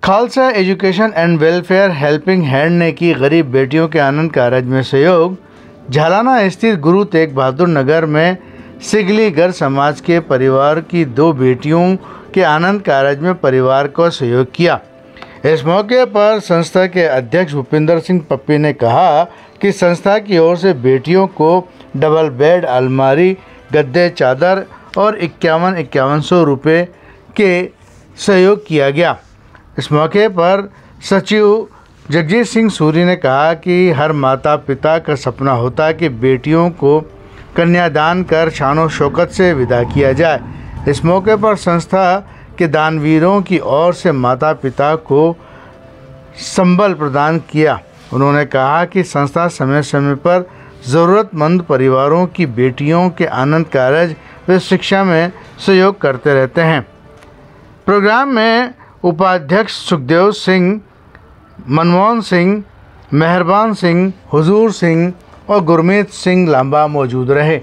Khalsa education and welfare helping hand ने की गरीब बेटियों के आनंद कारज में सहयोग। झालाना स्थित गुरु तेग बहादुर नगर में सिगलीगर समाज के परिवार की 2 बेटियों के आनंद कारज में परिवार को सहयोग किया। इस मौके पर संस्था के अध्यक्ष भूपिंदर सिंह पप्पी ने कहा कि संस्था की ओर से बेटियों को डबल बेड, अलमारी, गद्दे, चादर और 51,100 रुपये के सहयोग किया गया। इस मौके पर सचिव जगजीत सिंह सूरी ने कहा कि हर माता पिता का सपना होता है कि बेटियों को कन्यादान कर शानो शौकत से विदा किया जाए। इस मौके पर संस्था के दानवीरों की ओर से माता पिता को संबल प्रदान किया। उन्होंने कहा कि संस्था समय समय पर ज़रूरतमंद परिवारों की बेटियों के आनंद कारज व शिक्षा में सहयोग करते रहते हैं। प्रोग्राम में उपाध्यक्ष सुखदेव सिंह, मनमोहन सिंह, मेहरबान सिंह, हुजूर सिंह और गुरमीत सिंह लांबा मौजूद रहे।